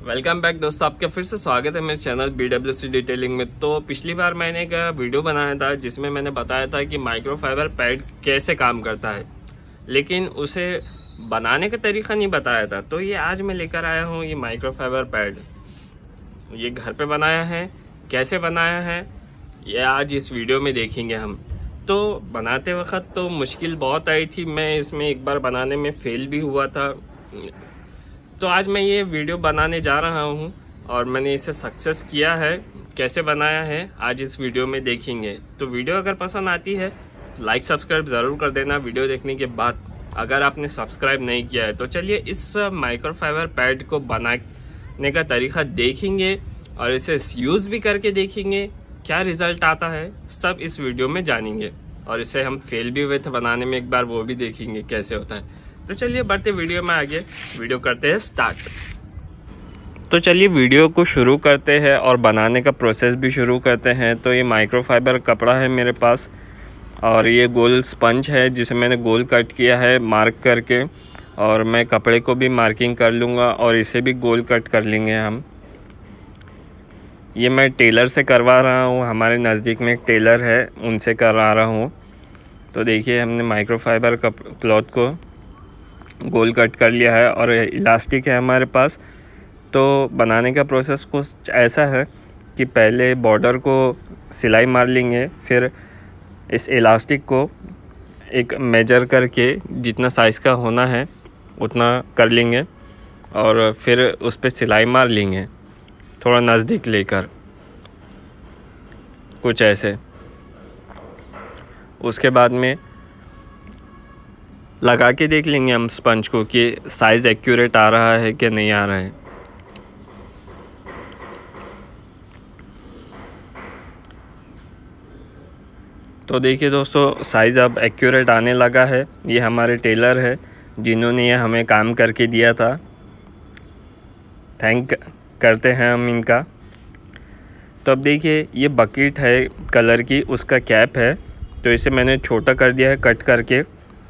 Welcome back दोस्तों, आपका फिर से स्वागत है मेरे चैनल BWC डिटेलिंग में। तो पिछली बार मैंने एक वीडियो बनाया था जिसमें मैंने बताया था कि माइक्रोफाइबर पैड कैसे काम करता है, लेकिन उसे बनाने का तरीका नहीं बताया था। तो ये आज मैं लेकर आया हूँ ये माइक्रोफाइबर पैड। ये घर पे बनाया है, कैसे बनाया है ये आज इस वीडियो में देखेंगे हम। तो बनाते वक्त तो मुश्किल बहुत आई थी, मैं इसमें एक बार बनाने में फेल भी हुआ था। तो आज मैं ये वीडियो बनाने जा रहा हूँ और मैंने इसे सक्सेस किया है। कैसे बनाया है आज इस वीडियो में देखेंगे। तो वीडियो अगर पसंद आती है लाइक सब्सक्राइब ज़रूर कर देना वीडियो देखने के बाद, अगर आपने सब्सक्राइब नहीं किया है। तो चलिए इस माइक्रोफाइबर पैड को बनाने का तरीका देखेंगे और इसे यूज़ भी करके देखेंगे क्या रिज़ल्ट आता है, सब इस वीडियो में जानेंगे। और इसे हम फेल भी हुए थे बनाने में एक बार, वो भी देखेंगे कैसे होता है। तो चलिए बढ़ते वीडियो में आगे, वीडियो करते हैं स्टार्ट। तो चलिए वीडियो को शुरू करते हैं और बनाने का प्रोसेस भी शुरू करते हैं। तो ये माइक्रोफाइबर कपड़ा है मेरे पास और ये गोल स्पंज है जिसे मैंने गोल कट किया है मार्क करके, और मैं कपड़े को भी मार्किंग कर लूँगा और इसे भी गोल कट कर लेंगे हम। ये मैं टेलर से करवा रहा हूँ, हमारे नज़दीक में एक टेलर है उनसे करवा रहा हूँ। तो देखिए हमने माइक्रोफाइबर क्लॉथ को गोल कट कर लिया है और इलास्टिक है हमारे पास। तो बनाने का प्रोसेस कुछ ऐसा है कि पहले बॉर्डर को सिलाई मार लेंगे, फिर इस इलास्टिक को एक मेजर करके जितना साइज़ का होना है उतना कर लेंगे और फिर उस पर सिलाई मार लेंगे थोड़ा नज़दीक लेकर, कुछ ऐसे। उसके बाद में लगा के देख लेंगे हम स्पंज को कि साइज़ एक्यूरेट आ रहा है कि नहीं आ रहा है। तो देखिए दोस्तों, साइज़ अब एक्यूरेट आने लगा है। ये हमारे टेलर है जिन्होंने ये हमें काम करके दिया था, थैंक करते हैं हम इनका। तो अब देखिए ये बकेट है कलर की, उसका कैप है, तो इसे मैंने छोटा कर दिया है कट करके।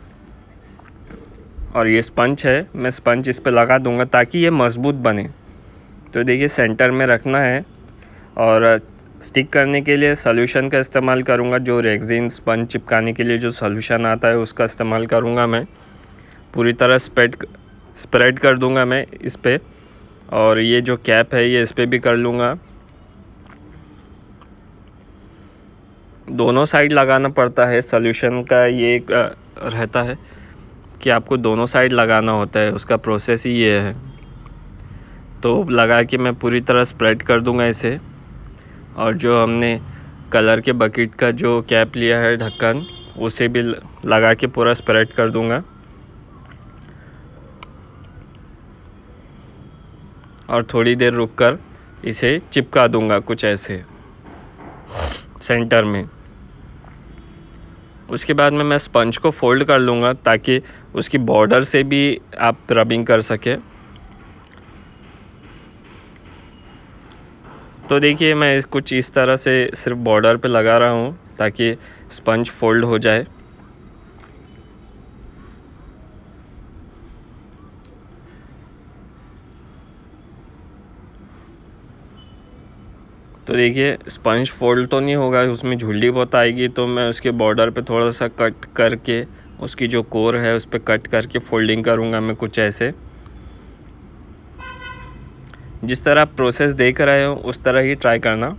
और ये स्पंज है, मैं स्पंज इस पे लगा दूंगा ताकि ये मज़बूत बने। तो देखिए सेंटर में रखना है और स्टिक करने के लिए सॉल्यूशन का इस्तेमाल करूंगा, जो रेक्सिन स्पंज चिपकाने के लिए जो सॉल्यूशन आता है उसका इस्तेमाल करूंगा मैं। पूरी तरह स्प्रेड कर दूंगा मैं इस पे, और ये जो कैप है ये इस पे भी कर लूँगा। दोनों साइड लगाना पड़ता है सॉल्यूशन का, ये एक रहता है कि आपको दोनों साइड लगाना होता है, उसका प्रोसेस ही ये है। तो लगा के मैं पूरी तरह स्प्रेड कर दूंगा इसे, और जो हमने कलर के बकेट का जो कैप लिया है ढक्कन, उसे भी लगा के पूरा स्प्रेड कर दूंगा। और थोड़ी देर रुककर इसे चिपका दूंगा कुछ ऐसे सेंटर में। उसके बाद में मैं स्पंज को फोल्ड कर लूँगा ताकि उसकी बॉर्डर से भी आप रबिंग कर सके। तो देखिए मैं कुछ इस तरह से सिर्फ बॉर्डर पे लगा रहा हूँ ताकि स्पंज फोल्ड हो जाए। तो देखिए स्पंज फोल्ड तो नहीं होगा, उसमें झुल्ली बहुत आएगी, तो मैं उसके बॉर्डर पे थोड़ा सा कट करके उसकी जो कोर है उस पर कट करके फोल्डिंग करूँगा मैं कुछ ऐसे। जिस तरह आप प्रोसेस देख रहे हो उस तरह ही ट्राई करना।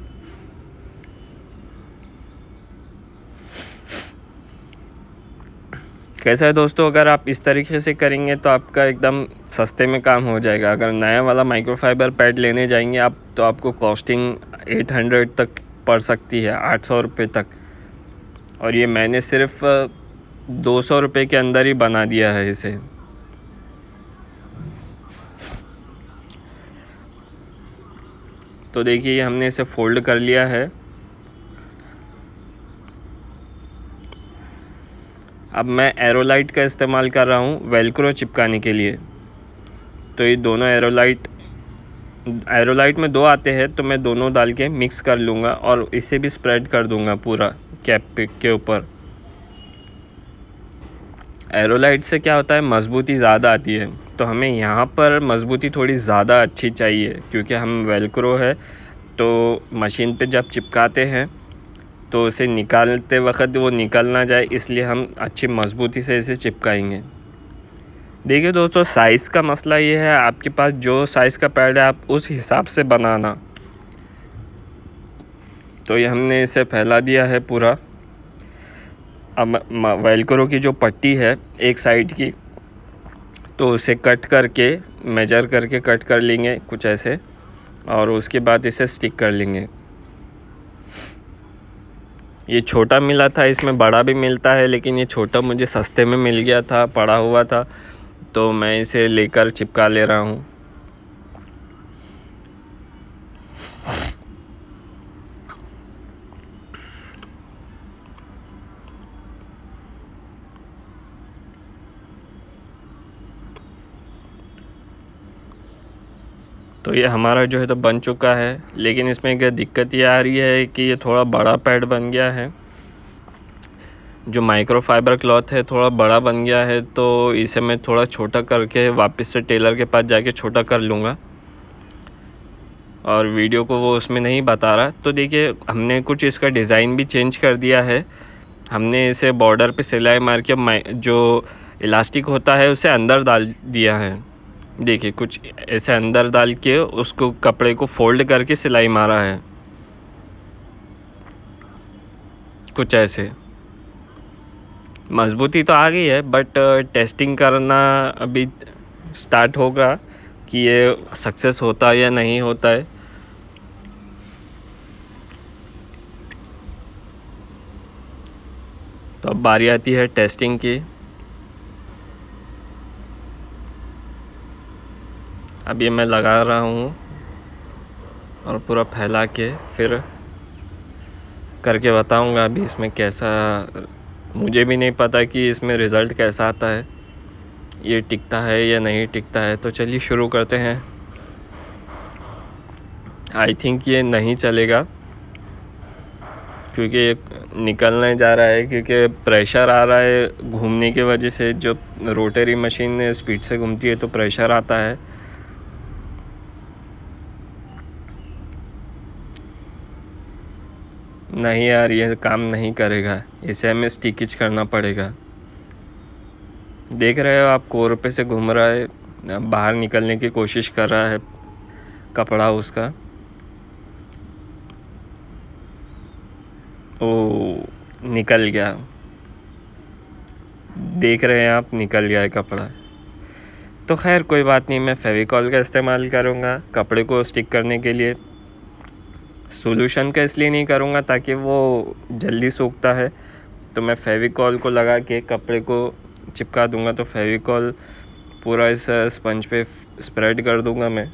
कैसा है दोस्तों, अगर आप इस तरीके से करेंगे तो आपका एकदम सस्ते में काम हो जाएगा। अगर नया वाला माइक्रोफाइबर पैड लेने जाएंगे आप तो आपको कॉस्टिंग 800 तक पड़ सकती है, 800 रुपये तक। और ये मैंने सिर्फ 200 रुपये के अंदर ही बना दिया है इसे। तो देखिए हमने इसे फोल्ड कर लिया है। अब मैं एरोलाइट का इस्तेमाल कर रहा हूँ वेलक्रो चिपकाने के लिए। तो ये दोनों एरोलाइट में 2 आते हैं, तो मैं दोनों डाल के मिक्स कर लूँगा और इसे भी स्प्रेड कर दूँगा पूरा कैप के ऊपर। एरोलाइट से क्या होता है, मजबूती ज़्यादा आती है, तो हमें यहाँ पर मजबूती थोड़ी ज़्यादा अच्छी चाहिए, क्योंकि हम वेलक्रो है तो मशीन पे जब चिपकाते हैं तो उसे निकालते वक्त वो निकल ना जाए, इसलिए हम अच्छी मजबूती से इसे चिपकाएंगे। देखिए दोस्तों, साइज़ का मसला ये है, आपके पास जो साइज़ का पैड है आप उस हिसाब से बनाना। तो ये हमने इसे फैला दिया है पूरा। अब वेलक्रो की जो पट्टी है एक साइड की, तो उसे कट करके मेजर करके कट कर लेंगे कुछ ऐसे, और उसके बाद इसे स्टिक कर लेंगे। ये छोटा मिला था, इसमें बड़ा भी मिलता है, लेकिन ये छोटा मुझे सस्ते में मिल गया था, पड़ा हुआ था, तो मैं इसे लेकर चिपका ले रहा हूँ। तो ये हमारा जो है तो बन चुका है, लेकिन इसमें एक दिक्कत ये आ रही है कि ये थोड़ा बड़ा पैड बन गया है। जो माइक्रोफाइबर क्लॉथ है थोड़ा बड़ा बन गया है, तो इसे मैं थोड़ा छोटा करके वापस से टेलर के पास जाके छोटा कर लूँगा, और वीडियो को वो उसमें नहीं बता रहा। तो देखिए, हमने कुछ इसका डिज़ाइन भी चेंज कर दिया है। हमने इसे बॉर्डर पे सिलाई मार के जो इलास्टिक होता है उसे अंदर डाल दिया है। देखिए, कुछ ऐसे अंदर डाल के उसको कपड़े को फोल्ड करके सिलाई मारा है, कुछ ऐसे। मजबूती तो आ गई है, बट टेस्टिंग करना अभी स्टार्ट होगा कि ये सक्सेस होता है या नहीं होता है। तो अब बारी आती है टेस्टिंग की। अब ये मैं लगा रहा हूँ और पूरा फैला के फिर करके बताऊँगा अभी इसमें कैसा। मुझे भी नहीं पता कि इसमें रिज़ल्ट कैसा आता है, ये टिकता है या नहीं टिकता है। तो चलिए शुरू करते हैं। आई थिंक ये नहीं चलेगा, क्योंकि ये निकलने जा रहा है, क्योंकि प्रेशर आ रहा है घूमने की वजह से। जो रोटरी मशीन स्पीड से घूमती है तो प्रेशर आता है। नहीं यार, ये काम नहीं करेगा, इसे हमें स्टिकिच करना पड़ेगा। देख रहे हो आप, कोर पे से घूम रहा है, बाहर निकलने की कोशिश कर रहा है कपड़ा उसका। ओ, निकल गया, देख रहे हैं आप, निकल गया है कपड़ा। तो खैर कोई बात नहीं, मैं फेविकॉल का इस्तेमाल करूँगा कपड़े को स्टिक करने के लिए। सॉल्यूशन का इसलिए नहीं करूँगा ताकि वो जल्दी सूखता है, तो मैं फेविकॉल को लगा के कपड़े को चिपका दूँगा। तो फेविकॉल पूरा इस स्पंज पे स्प्रेड कर दूँगा मैं।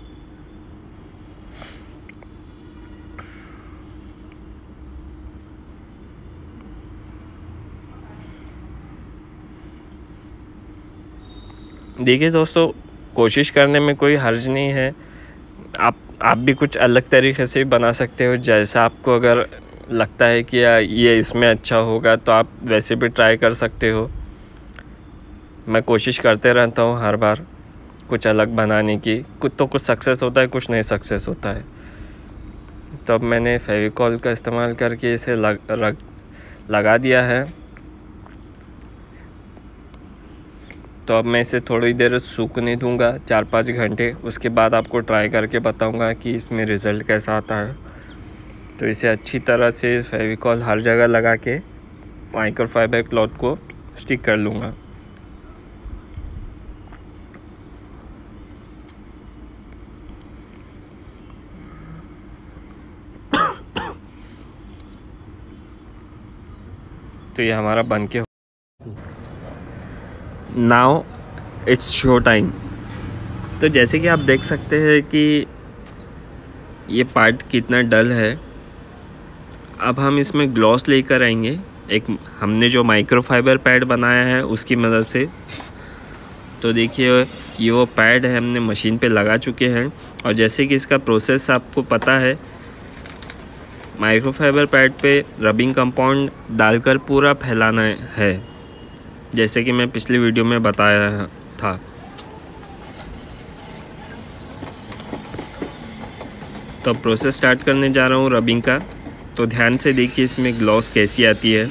देखिए दोस्तों, कोशिश करने में कोई हर्ज नहीं है। आप भी कुछ अलग तरीके से बना सकते हो, जैसा आपको अगर लगता है कि ये इसमें अच्छा होगा तो आप वैसे भी ट्राई कर सकते हो। मैं कोशिश करते रहता हूँ हर बार कुछ अलग बनाने की। कुछ सक्सेस होता है, कुछ नहीं सक्सेस होता है। तो अब मैंने फेविकॉल का इस्तेमाल करके इसे लगा दिया है। तो अब मैं इसे थोड़ी देर सूखने दूंगा, 4-5 घंटे। उसके बाद आपको ट्राई करके बताऊंगा कि इसमें रिज़ल्ट कैसा आता है। तो इसे अच्छी तरह से फेविकॉल हर जगह लगा के माइक्रोफाइबर क्लॉथ को स्टिक कर लूँगा। तो ये हमारा बन के नाउ इट्स शो टाइम। तो जैसे कि आप देख सकते हैं कि ये पार्ट कितना डल है। अब हम इसमें ग्लॉस लेकर आएंगे, एक हमने जो माइक्रोफाइबर पैड बनाया है उसकी मदद से। तो देखिए, ये वो पैड है, हमने मशीन पे लगा चुके हैं। और जैसे कि इसका प्रोसेस आपको पता है, माइक्रोफाइबर पैड पे रबिंग कंपाउंड डालकर पूरा फैलाना है, जैसे कि मैं पिछली वीडियो में बताया था। तो प्रोसेस स्टार्ट करने जा रहा हूँ रबिंग का। तो ध्यान से देखिए इसमें ग्लॉस कैसी आती है।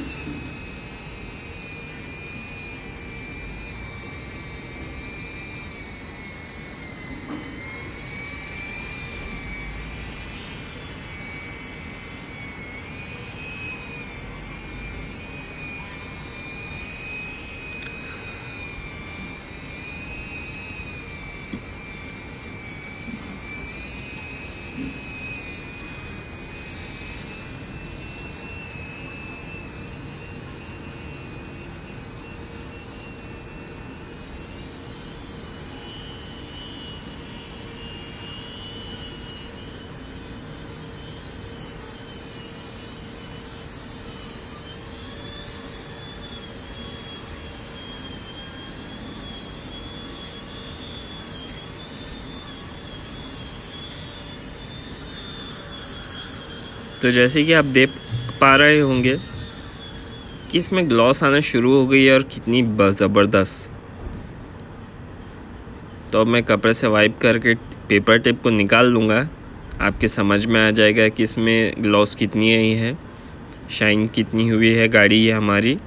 तो जैसे कि आप देख पा रहे होंगे कि इसमें ग्लॉस आना शुरू हो गई है और कितनी ज़बरदस्त। तो अब मैं कपड़े से वाइप करके पेपर टेप को निकाल लूँगा। आपके समझ में आ जाएगा कि इसमें ग्लॉस कितनी आई है, शाइन कितनी हुई है गाड़ी ये हमारी।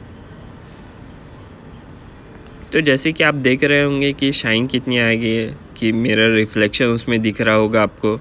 तो जैसे कि आप देख रहे होंगे कि शाइन कितनी आ गई है, कि मेरा रिफ्लेक्शन उसमें दिख रहा होगा आपको।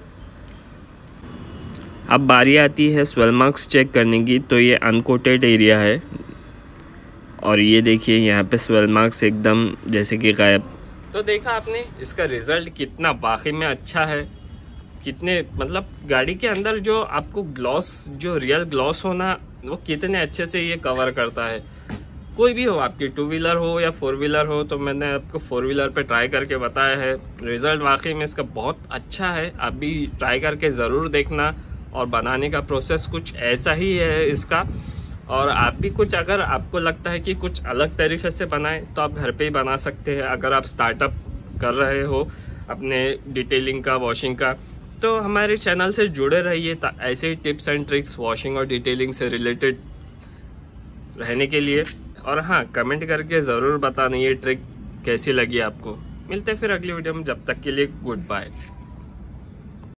अब बारी आती है स्वेल मार्क्स चेक करने की। तो ये अनकोटेड एरिया है और ये देखिए यहाँ पे स्वेल मार्क्स एकदम जैसे कि गायब। तो देखा आपने इसका रिज़ल्ट कितना वाकई में अच्छा है, कितने मतलब गाड़ी के अंदर जो आपको ग्लॉस, जो रियल ग्लॉस होना, वो कितने अच्छे से ये कवर करता है। कोई भी हो, आपकी 2 व्हीलर हो या 4 व्हीलर हो। तो मैंने आपको 4 व्हीलर पे ट्राई करके बताया है, रिज़ल्ट वाकई में इसका बहुत अच्छा है। आप भी ट्राई करके ज़रूर देखना। और बनाने का प्रोसेस कुछ ऐसा ही है इसका। और आप भी कुछ, अगर आपको लगता है कि कुछ अलग तरीके से बनाएं तो आप घर पे ही बना सकते हैं। अगर आप स्टार्टअप कर रहे हो अपने डिटेलिंग का, वॉशिंग का, तो हमारे चैनल से जुड़े रहिए ऐसे ही टिप्स एंड ट्रिक्स वॉशिंग और डिटेलिंग से रिलेटेड रहने के लिए। और हाँ, कमेंट करके ज़रूर बताना ये ट्रिक कैसी लगी आपको। मिलते हैं फिर अगली वीडियो में, जब तक के लिए गुड बाय।